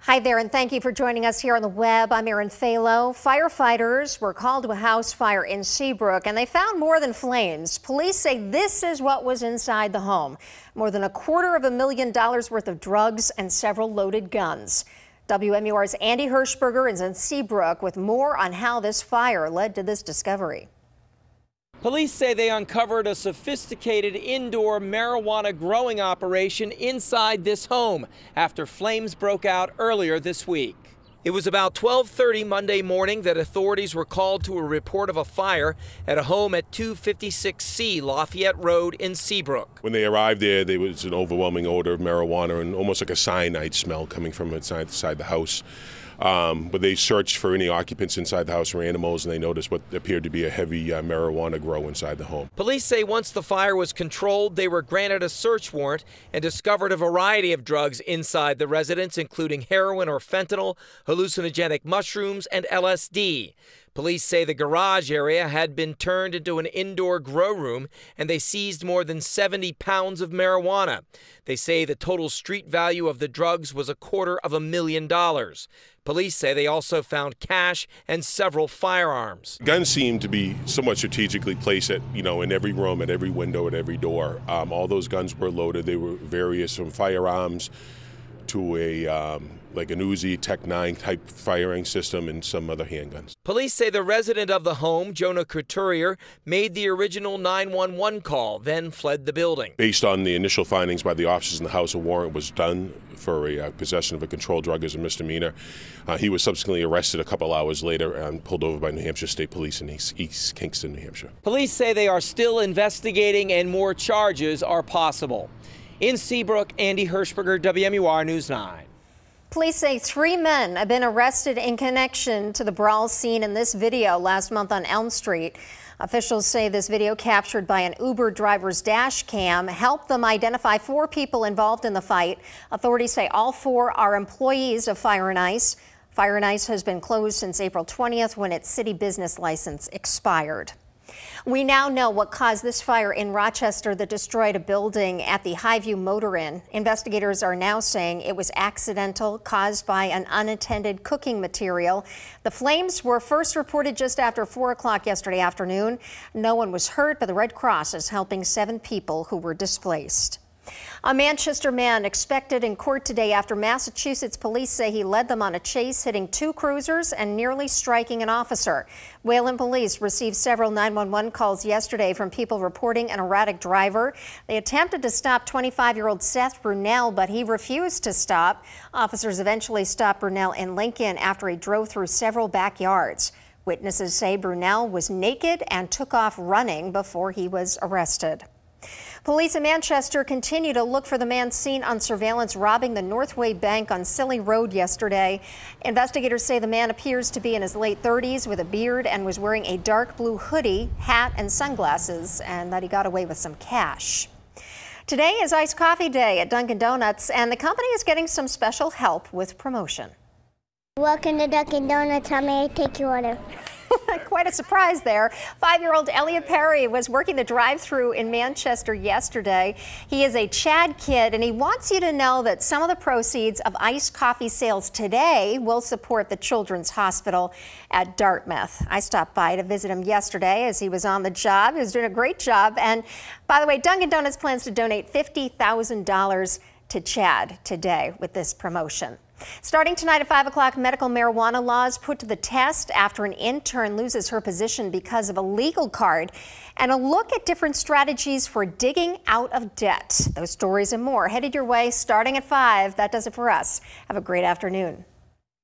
Hi there, and thank you for joining us here on the web. I'm Erin Falo. Firefighters were called to a house fire in Seabrook, and they found more than flames. Police say this is what was inside the home. More than $250,000 worth of drugs and several loaded guns. WMUR's Andy Hirschberger is in Seabrook with more on how this fire led to this discovery. Police say they uncovered a sophisticated indoor marijuana growing operation inside this home after flames broke out earlier this week. It was about 12:30 Monday morning that authorities were called to a report of a fire at a home at 256C Lafayette Road in Seabrook. When they arrived there was an overwhelming odor of marijuana and almost like a cyanide smell coming from inside the house. But they searched for any occupants inside the house or animals, and they noticed what appeared to be a heavy marijuana grow inside the home. Police say once the fire was controlled, they were granted a search warrant and discovered a variety of drugs inside the residence, including heroin or fentanyl, hallucinogenic mushrooms, and LSD. Police say the garage area had been turned into an indoor grow room, and they seized more than 70 pounds of marijuana. They say the total street value of the drugs was $250,000. Police say they also found cash and several firearms. Guns seem to be somewhat strategically placed in every room, at every window, at every door. All those guns were loaded. They were various from firearms to like an Uzi Tech-9 type firing system and some other handguns. Police say the resident of the home, Jonah Couturier, made the original 911 call, then fled the building. Based on the initial findings by the officers in the house, a warrant was done for a possession of a controlled drug as a misdemeanor. He was subsequently arrested a couple hours later and pulled over by New Hampshire State Police in East Kingston, New Hampshire. Police say they are still investigating and more charges are possible. In Seabrook, Andy Hirschberger, WMUR News 9. Police say 3 men have been arrested in connection to the brawl seen in this video last month on Elm Street. Officials say this video captured by an Uber driver's dash cam helped them identify 4 people involved in the fight. Authorities say all 4 are employees of Fire and Ice. Fire and Ice has been closed since April 20th when its city business license expired. We now know what caused this fire in Rochester that destroyed a building at the Highview Motor Inn. Investigators are now saying it was accidental, caused by an unattended cooking material. The flames were first reported just after 4 o'clock yesterday afternoon. No one was hurt, but the Red Cross is helping 7 people who were displaced. A Manchester man expected in court today after Massachusetts police say he led them on a chase, hitting 2 cruisers and nearly striking an officer. Wayland police received several 911 calls yesterday from people reporting an erratic driver. They attempted to stop 25-year-old Seth Brunel, but he refused to stop. Officers eventually stopped Brunel in Lincoln after he drove through several backyards. Witnesses say Brunel was naked and took off running before he was arrested. Police in Manchester continue to look for the man seen on surveillance robbing the Northway Bank on Silly Road yesterday. Investigators say the man appears to be in his late 30s with a beard and was wearing a dark blue hoodie, hat, and sunglasses, and that he got away with some cash. Today is Iced Coffee Day at Dunkin' Donuts, and the company is getting some special help with promotion. Welcome to Dunkin' Donuts. How may I take your order? Quite a surprise there. 5-year-old Elliot Perry was working the drive-thru in Manchester yesterday. He is a Chad kid, and he wants you to know that some of the proceeds of iced coffee sales today will support the Children's Hospital at Dartmouth. I stopped by to visit him yesterday as he was on the job. He was doing a great job. And by the way, Dunkin' Donuts plans to donate $50,000 to Chad today with this promotion. Starting tonight at 5 o'clock, medical marijuana laws put to the test after an intern loses her position because of a legal card, and a look at different strategies for digging out of debt. Those stories and more headed your way starting at 5. That does it for us. Have a great afternoon.